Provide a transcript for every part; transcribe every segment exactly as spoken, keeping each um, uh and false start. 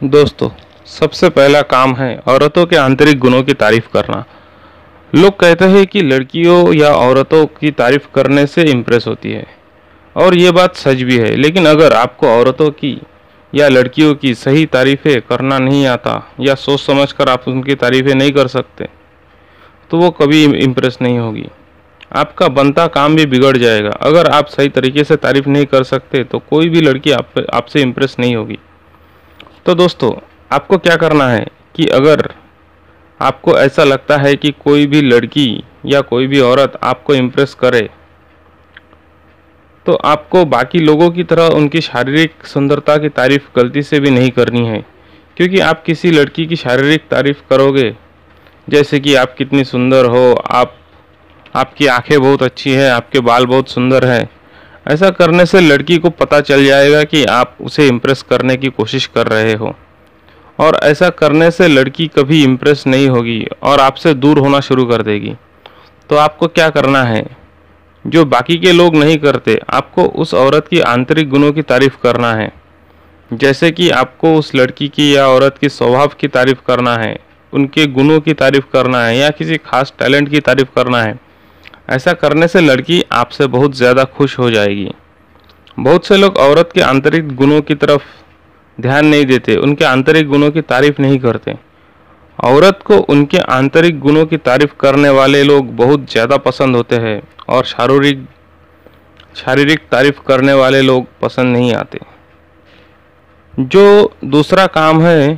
दोस्तों, सबसे पहला काम है औरतों के आंतरिक गुणों की तारीफ करना। लोग कहते हैं कि लड़कियों या औरतों की तारीफ करने से इम्प्रेस होती है, और ये बात सच भी है। लेकिन अगर आपको औरतों की या लड़कियों की सही तारीफ़ें करना नहीं आता या सोच समझकर आप उनकी तारीफ़ें नहीं कर सकते, तो वो कभी इम्प्रेस नहीं होगी। आपका बनता काम भी बिगड़ जाएगा। अगर आप सही तरीके से तारीफ़ नहीं कर सकते तो कोई भी लड़की आप आपसे इम्प्रेस नहीं होगी। तो दोस्तों, आपको क्या करना है कि अगर आपको ऐसा लगता है कि कोई भी लड़की या कोई भी औरत आपको इम्प्रेस करे, तो आपको बाकी लोगों की तरह उनकी शारीरिक सुंदरता की तारीफ़ गलती से भी नहीं करनी है। क्योंकि आप किसी लड़की की शारीरिक तारीफ़ करोगे, जैसे कि आप कितनी सुंदर हो, आप आपकी आंखें बहुत अच्छी हैं, आपके बाल बहुत सुंदर हैं, ऐसा करने से लड़की को पता चल जाएगा कि आप उसे इम्प्रेस करने की कोशिश कर रहे हो, और ऐसा करने से लड़की कभी इम्प्रेस नहीं होगी और आपसे दूर होना शुरू कर देगी। तो आपको क्या करना है, जो बाकी के लोग नहीं करते, आपको उस औरत की आंतरिक गुणों की तारीफ़ करना है। जैसे कि आपको उस लड़की की या औरत की स्वभाव की तारीफ़ करना है, उनके गुणों की तारीफ़ करना है, या किसी खास टैलेंट की तारीफ़ करना है। ऐसा करने से लड़की आपसे बहुत ज़्यादा खुश हो जाएगी। बहुत से लोग औरत के आंतरिक गुणों की तरफ ध्यान नहीं देते, उनके आंतरिक गुणों की तारीफ़ नहीं करते। औरत को उनके आंतरिक गुणों की तारीफ़ करने वाले लोग बहुत ज़्यादा पसंद होते हैं, और शारीरिक शारीरिक तारीफ़ करने वाले लोग पसंद नहीं आते। जो दूसरा काम है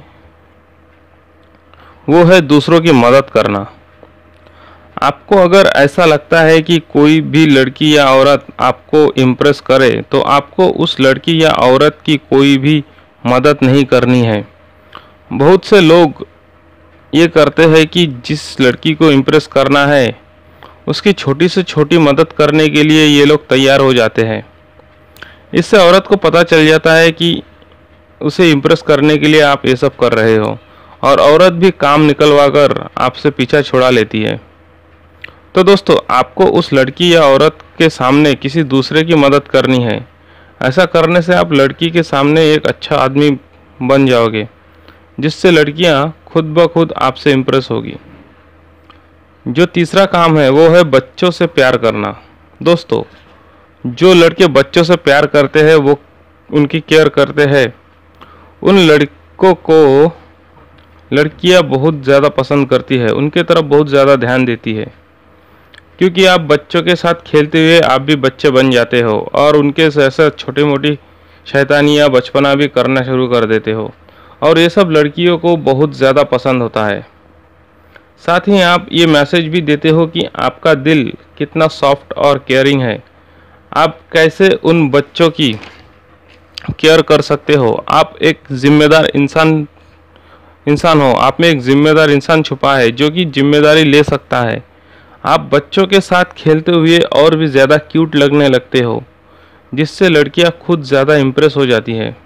वो है दूसरों की मदद करना। आपको अगर ऐसा लगता है कि कोई भी लड़की या औरत आपको इम्प्रेस करे, तो आपको उस लड़की या औरत की कोई भी मदद नहीं करनी है। बहुत से लोग ये करते हैं कि जिस लड़की को इम्प्रेस करना है, उसकी छोटी से छोटी मदद करने के लिए ये लोग तैयार हो जाते हैं। इससे औरत को पता चल जाता है कि उसे इम्प्रेस करने के लिए आप ये सब कर रहे हो, और औरत भी काम निकलवा कर आपसे पीछा छुड़ा लेती है। तो दोस्तों, आपको उस लड़की या औरत के सामने किसी दूसरे की मदद करनी है। ऐसा करने से आप लड़की के सामने एक अच्छा आदमी बन जाओगे, जिससे लड़कियां खुद ब खुद आपसे इम्प्रेस होगी। जो तीसरा काम है वो है बच्चों से प्यार करना। दोस्तों, जो लड़के बच्चों से प्यार करते हैं, वो उनकी केयर करते हैं, उन लड़कों को लड़कियां बहुत ज़्यादा पसंद करती है, उनके तरफ बहुत ज़्यादा ध्यान देती है। क्योंकि आप बच्चों के साथ खेलते हुए आप भी बच्चे बन जाते हो, और उनके ऐसा छोटी मोटी शैतानियाँ बचपना भी करना शुरू कर देते हो, और ये सब लड़कियों को बहुत ज़्यादा पसंद होता है। साथ ही आप ये मैसेज भी देते हो कि आपका दिल कितना सॉफ्ट और केयरिंग है। आप कैसे उन बच्चों की केयर कर सकते हो। आप एक जिम्मेदार इंसान इंसान हो, आप में एक जिम्मेदार इंसान छुपा है जो कि जिम्मेदारी ले सकता है। आप बच्चों के साथ खेलते हुए और भी ज़्यादा क्यूट लगने लगते हो, जिससे लड़कियां खुद ज़्यादा इम्प्रेस हो जाती हैं।